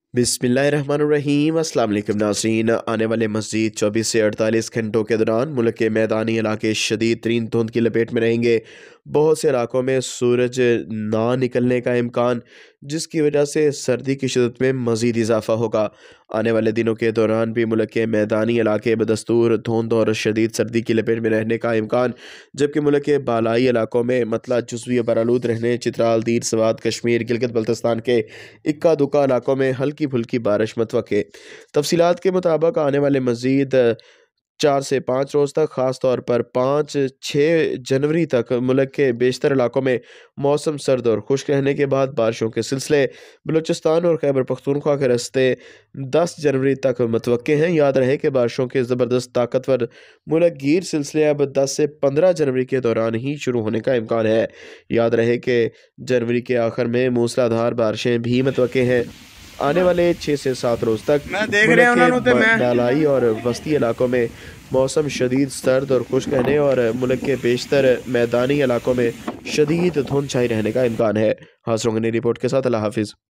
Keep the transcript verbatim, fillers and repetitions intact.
बिस्मिल्लाहिर्रहमानिर्रहीम। अस्सलाम वालेकुम नाज़रीन। आने वाले मज़ीद चौबीस से अड़तालीस घंटों के दौरान मुल्क के मैदानी इलाके शदीद तरीन धुंध की लपेट में रहेंगे। बहुत से इलाकों में सूरज ना निकलने का इम्कान, जिसकी वजह से सर्दी की शिद्दत में मज़ीद इजाफा होगा। आने वाले दिनों के दौरान भी मुल्क के मैदानी इलाके बदस्तूर धुंध और शदीद सर्दी की लपेट में रहने का इम्कान, जबकि मुल्क के बालाई इलाकों में मतला जुज़वी बरालूद रहने, चित्राल, दीर, सवात, कश्मीर, गिलगित बल्तिस्तान के इक्का दुक्का इलाकों में हल्की फुल्की बारिश मतवक्के। तफसीलात के मुताबिक आने वाले मज़ीद चार से पाँच रोज़ तक, ख़ास तौर पर पाँच छः जनवरी तक मुल्क के बेशतर इलाकों में मौसम सर्द और खुश्क रहने के बाद बारिशों के सिलसिले बलूचिस्तान और खैबर पख्तूनख्वा के रस्ते दस जनवरी तक मतवक्के हैं। याद रहे कि बारिशों के ज़बरदस्त ताकतवर मुल्क गिर सिलसिले अब दस से पंद्रह जनवरी के दौरान ही शुरू होने का इम्कान है। याद रहे कि जनवरी के आखिर में मूसलाधार बारिशें भी मतवक्के हैं। आने वाले छः से सात रोज़ तक मुल्क के बालाई और वस्ती इलाकों में मौसम शदीद सर्द और खुश्क रहने और मुल्क के बेशतर मैदानी इलाकों में शदीद धुंध छाई रहने का इम्कान है। हासिल होंगे नई रिपोर्ट के साथ। अल्लाह हाफिज़।